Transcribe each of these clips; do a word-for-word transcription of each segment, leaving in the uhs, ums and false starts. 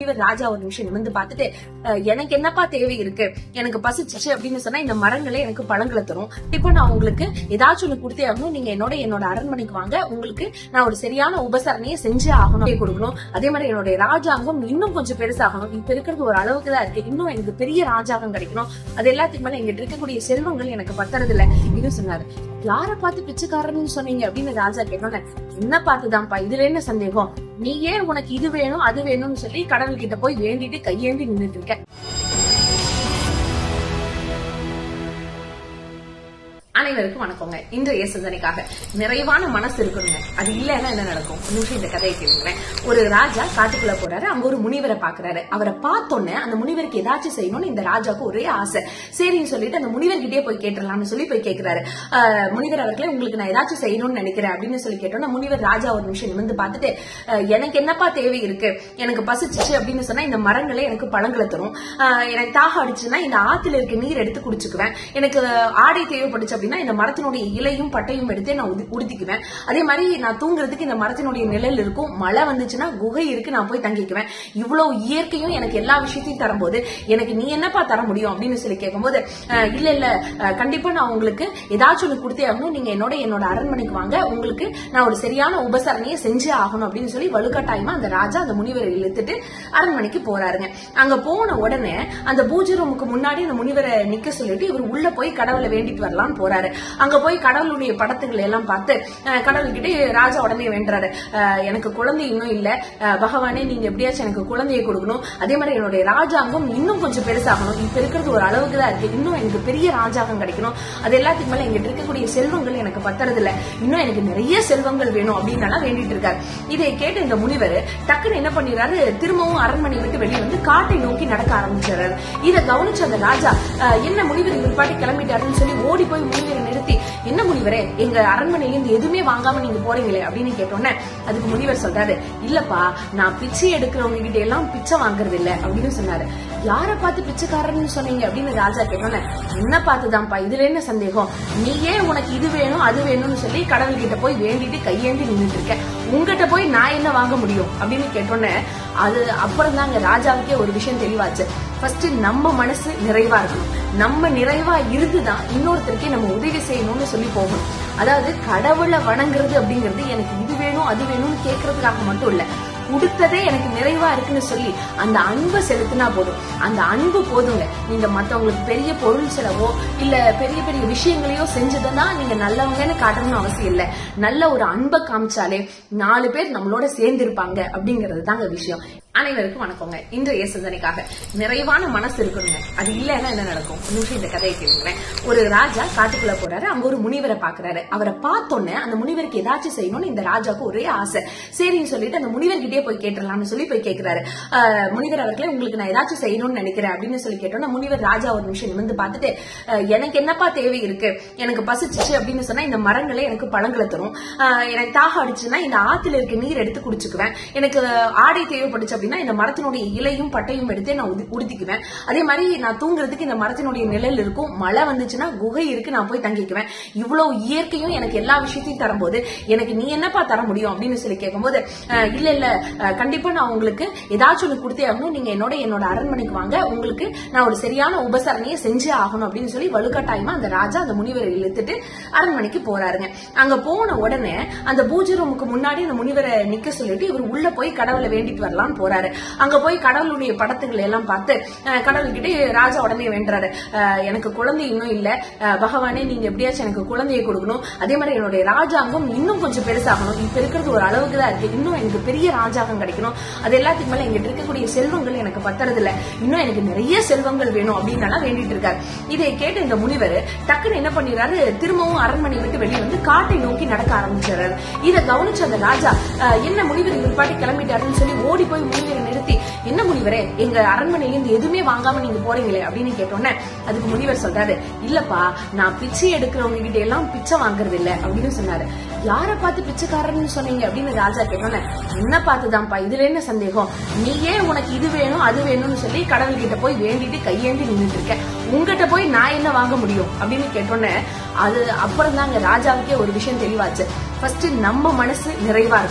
முனிவர் ராஜா ஒரு நிமிஷம் நிமிர்ந்து பார்த்துட்டு, எனக்கு என்னப்பா தேவை இருக்கு, எனக்கு பசிச்சிச்சு அப்படின்னு சொன்னா இந்த மரங்களே எனக்கு பழங்களை தரும். இப்ப நான் உங்களுக்கு ஏதாச்சும் ஒண்ணு கொடுத்தே ஆகணும். நீங்க என்னோட என்னோட அரண்மனைக்கு வாங்க, உங்களுக்கு நான் ஒரு சரியான உபசரணையை செஞ்சே ஆகணும் கொடுக்கணும். அதே மாதிரி என்னுடைய ராஜாங்கம் இன்னும் கொஞ்சம் பெருசாகணும். இப்ப இருக்கிறது ஒரு அளவுக்கு தான் இருக்கு, இன்னும் எனக்கு பெரிய ராஜாங்கம் கிடைக்கணும். அது எல்லாத்துக்கு மேல எங்கிட்ட இருக்கக்கூடிய செல்வங்கள் எனக்கு பத்துறது இல்ல இது சொன்னாரு. யார பார்த்து பிச்சைக்காரன்னு சொன்னீங்க அப்படின்னு ராஜா கேட்டோன்னு, என்ன பார்த்துதான்ப்பா, இதுல என்ன சந்தேகம், நீ ஏன் உனக்கு இது வேணும் அது வேணும்னு சொல்லி கடவுள் கிட்ட போய் வேண்டிட்டு கையேந்தி நின்றுட்டு இருக்க. அனைவருக்கும் வணக்கங்க. இன்றைய சிந்தனைக்காக நிறைவான மனசு இருக்கணுங்க. அது இல்லன்னா என்ன நடக்கும்? ஒரு நிமிஷம் இந்த கதையை கேளுங்களேன். ஒரு ராஜா காட்டுக்குள்ள போறாரு. அங்க ஒரு முனிவரை பாக்குறாரு. அவரை பார்த்தோன்னே அந்த முனிவருக்கு ஏதாச்சும் செய்யணும்னு இந்த ராஜாவுக்கு ஒரே ஆசை. சரின்னு சொல்லிட்டு அந்த முனிவர்கிட்டயே போய் கேட்டுடலாம்னு சொல்லி போய் கேட்கிறாரு. முனிவர் அவர்களே, உங்களுக்கு நான் ஏதாச்சும் செய்யணும்னு நினைக்கிறேன் அப்படின்னு சொல்லி கேட்டோம்னா முனிவர் ராஜா ஒரு நிமிஷம் நிமிர்ந்து பார்த்துட்டு, எனக்கு என்னப்பா தேவை இருக்கு, எனக்கு பசிச்சிச்சு அப்படின்னு சொன்னா இந்த மரங்களே எனக்கு பழங்களை தரும். எனக்கு தாகம் அடிச்சுன்னா இந்த ஆத்துல இருக்க நீர் எடுத்து குடிச்சுக்குவேன். எனக்கு ஆடை தேவைப்பட்டுச்சு இந்த மரத்தினுடைய இலையும் பட்டையும் எடுத்து நான் உடுத்திக்குவேன். அதே மாதிரி நான் தூங்குறதுக்கு இந்த மரத்தினுடைய நிழல் இருக்கும். மழை வந்துச்சுன்னா குகை இருக்கு, நான் போய் தங்கிக்குவேன். இவ்வளவு இயற்கையும் எனக்கு எல்லா விஷயத்தையும் தரும்போது எனக்கு நீ என்னப்பா தர முடியும் அப்படின்னு சொல்லி கேட்கும்போது, இல்ல இல்ல கண்டிப்பா நான் உங்களுக்கு ஏதாச்சும் ஒண்ணு கொடுத்தே ஆகணும். நீங்க என்னோட என்னோட அரண்மனைக்கு வாங்க, உங்களுக்கு நான் ஒரு சரியான உபசரணையை செஞ்சே ஆகணும் அப்படின்னு சொல்லி வலுக்கட்டாயமா அந்த ராஜா அந்த முனிவரை இழுத்துட்டு அரண்மனைக்கு போறாருங்க. அங்க போன உடனே அந்த பூஜை ரூமுக்கு முன்னாடி அந்த முனிவரை நிக்க சொல்லிட்டு இவர் உள்ள போய் கடவுளை வேண்டிட்டு வரலாம்னு போறாரு. அங்க போய் கடவுளுடைய படத்துகளை எல்லாம் பார்த்து கடவுள்கிட்ட ராஜா உடனே வேண்டாரு, எனக்கு குழந்தை இன்னும் இல்ல, பகவானே நீங்க எப்படியாச்சும் எனக்கு குழந்தையை கொடுக்கணும். அதே மாதிரி என்னுடைய ராஜாங்கம் இன்னும் கொஞ்சம் பெருசாகணும். இப்ப இருக்கிறது ஒரு அளவுக்கு தான் இருக்கு, இன்னும் எனக்கு பெரிய ராஜாங்கம் கிடைக்கணும். அது எல்லாத்துக்கு மேல எங்கிட்ட இருக்கக்கூடிய செல்வங்கள் எனக்கு பத்துறது இல்ல, இன்னும் எனக்கு நிறைய செல்வங்கள் வேணும் அப்படின்னு வேண்டிட்டு இருக்காரு. இதை கேட்டு இந்த முனிவர் டக்குன்னு என்ன பண்ணிடுறாரு, திரும்பவும் அரண்மனை விட்டு வெளியே வந்து காட்டை நோக்கி நடக்க ஆரம்பிச்சாரு. இதை கவனிச்ச அந்த ராஜா, என்ன முனிவர் இவர் பாட்டி கிளம்பிட்டாருன்னு சொல்லி ஓடி போய் முனிவரை நிறுத்தி, என்ன முனிவரே, எங்க அரண்மனையில இருந்து எதுவுமே வாங்காம நீங்க போறீங்களே அப்படின்னு கேட்டோன்னே அதுக்கு முனிவர் சொல்றாரு, இல்லப்பா, நான் பிச்சை எடுக்கிறவங்க கிட்ட எல்லாம் பிச்சை வாங்குறது இல்ல அப்படின்னு சொன்னாரு. யார பார்த்து பிச்சைக்காரன்னு சொன்னீங்க அப்படின்னு ராஜா கேட்டோன்னே, என்ன பார்த்துதான்ப்பா, இதுல என்ன சந்தேகம், நீ ஏன் உனக்கு இது வேணும் அது வேணும்னு சொல்லி கடவுள் கிட்ட போய் வேண்டிட்டு கையேந்தி நின்றுட்டு இருக்க, உங்ககிட்ட போய் நான் என்ன வாங்க முடியும் அப்படின்னு கேட்டோன்னே அது அப்புறம் தாங்க ராஜாவுக்கே ஒரு விஷயம் தெளிவாச்சு. ஃபர்ஸ்ட் நம்ம மனசு நிறைவா இருக்கணும். நம்ம நிறைவா இருந்துதான் இன்னொருத்தருக்கே நம்ம உதவி செய்யணும்னு சொல்லி போகணும். அதாவது கடவுளை வணங்குறது அப்படிங்கிறது எனக்கு இது வேணும் அது வேணும்னு கேட்கறதுக்காக மட்டும் இல்ல, கொடுத்ததே எனக்கு நிறைவா இருக்குன்னு சொல்லி அந்த அன்பை செலுத்தினா போதும். அந்த அன்பு போதுங்க. நீங்க மத்தவங்களுக்கு பெரிய பொருள் செலவோ இல்ல பெரிய பெரிய விஷயங்களையோ செஞ்சதுன்னா நீங்க நல்லவங்கன்னு காட்டணும்னு அவசியம் இல்ல. நல்ல ஒரு அன்பை காமிச்சாலே நாலு பேர் நம்மளோட சேர்ந்து இருப்பாங்க அப்படிங்கறது தாங்க விஷயம். அனைவருக்கும் வணக்கங்க. இன்றைய சிந்தனைக்காக நிறைவான மனசு இருக்கணுங்க. அது இல்லன்னா என்ன நடக்கும்? ஒரு நிமிஷம் இந்த கதையை கேளுங்களேன். ஒரு ராஜா காட்டுக்குள்ள போறாரு. அங்க ஒரு முனிவரை பாக்குறாரு. அவரை பார்த்தோன்னே அந்த முனிவருக்கு ஏதாச்சும் செய்யணும்னு இந்த ராஜாவுக்கு ஒரே ஆசை. சரின்னு சொல்லிட்டு அந்த முனிவர்கிட்டயே போய் கேட்டுடலாம்னு சொல்லி போய் கேட்கிறாரு. முனிவர் அவர்களே, உங்களுக்கு நான் ஏதாச்சும் செய்யணும்னு நினைக்கிறேன் அப்படின்னு சொல்லி கேட்டோம்னா முனிவர் ராஜா ஒரு நிமிஷம் நிமிர்ந்து பார்த்துட்டு, எனக்கு என்னப்பா தேவை இருக்கு, எனக்கு பசிச்சிச்சு அப்படின்னு சொன்னா இந்த மரங்களே எனக்கு பழங்களை தரும். எனக்கு தாகம் அடிச்சுன்னா இந்த ஆத்துல இருக்க நீர் எடுத்து குடிச்சுக்குவேன். எனக்கு ஆடை தேவைப்பட்டுச்சு இந்த மரத்தினுடைய இலையும் பட்டையும் எடுத்து நான் உடுத்திக்குவேன். அதே மாதிரி நான் தூங்குறதுக்கு இந்த மரத்தினுடைய நிழல் இருக்கும். மழை வந்துச்சுன்னா குகை இருக்கு, நான் போய் தங்கிக்குவேன். இவ்வளவு இயற்கையும் எனக்கு எல்லா விஷயத்தையும் தரும்போது எனக்கு நீ என்னப்பா தர முடியும் அப்படின்னு சொல்லி கேட்கும்போது, இல்ல இல்ல கண்டிப்பா நான் உங்களுக்கு ஏதாச்சும் ஒண்ணு கொடுத்தே ஆகணும். நீங்க என்னோட என்னோட அரண்மனைக்கு வாங்க, உங்களுக்கு நான் ஒரு சரியான உபசரணையை செஞ்சே ஆகணும் அப்படின்னு சொல்லி வலுக்கட்டாயமா அந்த ராஜா அந்த முனிவரை இழுத்துட்டு அரண்மனைக்கு போறாருங்க. அங்க போன உடனே அந்த பூஜை ரூமுக்கு முன்னாடி அந்த முனிவரை நிக்க சொல்லிட்டு இவர் உள்ள போய் கடவுளை வேண்டிட்டு வரலாம்னு போறாரு. அங்க போய் கடவுளுடைய படத்துகளை எல்லாம் பார்த்து கடவுள்கிட்ட ராஜா உடனே வேண்டாரு, எனக்கு குழந்தை இன்னும் இல்ல, பகவானே நீங்க எப்படியாச்சும் எனக்கு குழந்தையை கொடுக்கணும். அதே மாதிரி என்னுடைய ராஜாங்கம் இன்னும் கொஞ்சம் பெருசாகணும். இப்ப இருக்கிறது ஒரு அளவுக்கு தான் இருக்கு, இன்னும் எனக்கு பெரிய ராஜாங்கம் கிடைக்கணும். அது எல்லாத்துக்கு மேல எங்கிட்ட இருக்கக்கூடிய செல்வங்கள் எனக்கு பத்துறது இல்ல, இன்னும் எனக்கு நிறைய செல்வங்கள் வேணும் அப்படின்னு வேண்டிட்டு இருக்காரு. இதை கேட்டு இந்த முனிவர் டக்குன்னு என்ன பண்ணிடுறாரு, திரும்பவும் அரண்மனை விட்டு வெளியே வந்து காட்டை நோக்கி நடக்க ஆரம்பிச்சாரு. இதை கவனிச்ச அந்த ராஜா, என்ன முனிவர் இவர் பாட்டி கிளம்பிட்டாருன்னு சொல்லி ஓடி போய் முனிவரை நிறுத்தி, என்ன முனிவரே, எங்க அரண்மனையில இருந்து எதுவுமே வாங்காம நீங்க போறீங்களே அப்படின்னு கேட்டோன்னே அதுக்கு முனிவர் சொல்றாரு, இல்லப்பா, நான் பிச்சை எடுக்கிறவங்க கிட்ட எல்லாம் பிச்சை வாங்குறது இல்ல அப்படின்னு சொன்னாரு. யார பார்த்து பிச்சைக்காரன்னு சொன்னீங்க அப்படின்னு ராஜா கேட்டோன்னே, என்ன பார்த்துதான்ப்பா, இதுல என்ன சந்தேகம், நீ ஏன் உனக்கு இது வேணும் அது வேணும்னு சொல்லி கடவுள் கிட்ட போய் வேண்டிட்டு கையேந்தி நின்றுட்டு இருக்க, உங்ககிட்ட போய் நான் என்ன வாங்க முடியும் அப்படின்னு கேட்டோன்னே அது அப்புறம் தாங்க ராஜாவுக்கே ஒரு விஷயம் தெளிவாச்சு. ஃபர்ஸ்ட் நம்ம மனசு நிறைவா இருக்கணும்.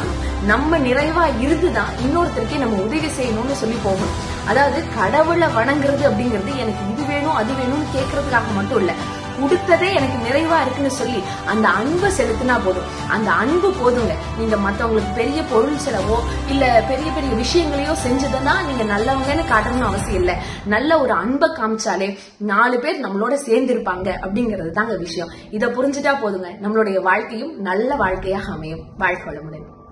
நம்ம நிறைவா இருந்துதான் இன்னொருத்தருக்கே நம்ம உதவி செய்யணும்னு சொல்லி போகணும். அதாவது கடவுளை வணங்குறது அப்படிங்கிறது எனக்கு இது வேணும் அது வேணும்னு கேட்கறதுக்காக மட்டும் இல்ல, கொடுத்ததே எனக்கு நிறைவா இருக்குன்னு சொல்லி அந்த அன்பை செலுத்தினா போதும். அந்த அன்பு போதுங்க. நீங்க மத்தவங்களுக்கு பெரிய பொருள் செலவோ இல்ல பெரிய பெரிய விஷயங்களையோ செஞ்சதுன்னா நீங்க நல்லவங்கன்னு காட்டணும்னு அவசியம் இல்ல. நல்ல ஒரு அன்பை காமிச்சாலே நாலு பேர் நம்மளோட சேர்ந்து இருப்பாங்க அப்படிங்கிறது தாங்க விஷயம். இதை புரிஞ்சுட்டா போதுங்க, நம்மளுடைய வாழ்க்கையும் நல்ல வாழ்க்கையாக அமையும். வாழ்க்கை வளமுடன்.